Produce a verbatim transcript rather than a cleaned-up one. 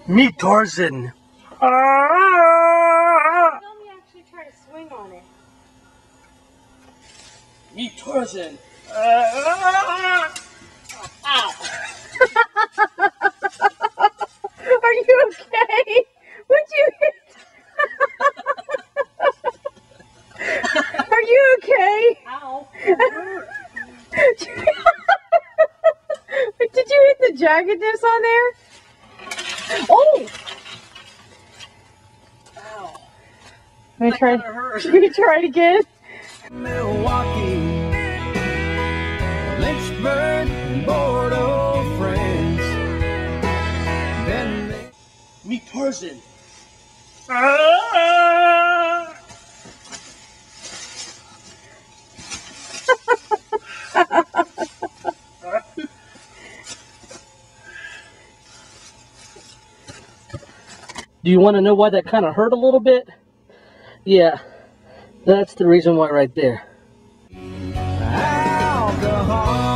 Meet Tarzan. Ah! Let me actually try to swing on it. Meet Tarzan. Ah! Ow! Are you okay? What'd you hit? Are you okay? Ow! Did you hit the jaggedness on there? Oh! Ow! Let me That try. kinda hurt. Let me try it again. Milwaukee, Lynchburg, Bordeaux, France. Then they Meet Tarzan. Ah! Do you want to know why that kind of hurt a little bit? Yeah, that's the reason why right there. alcohol.